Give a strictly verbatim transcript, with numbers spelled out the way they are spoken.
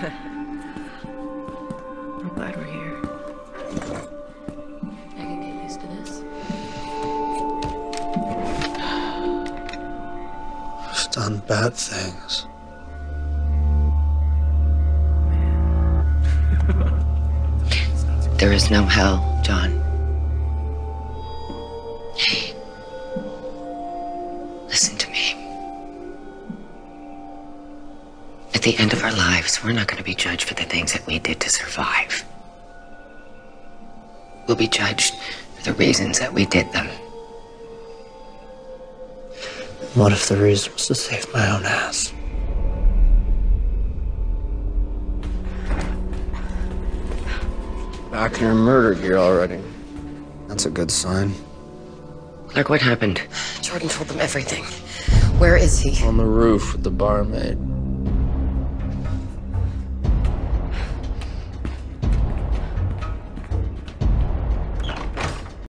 I'm glad we're here. I can get used to this. I've done bad things. There is no hell, John. Listen to me. At the end of our lives, we're not going to be judged for the things that we did to survive. We'll be judged for the reasons that we did them. What if the reason was to save my own ass? Back in your murder gear already. That's a good sign. Clarke, what happened? Jordan told them everything. Where is he? On the roof with the barmaid.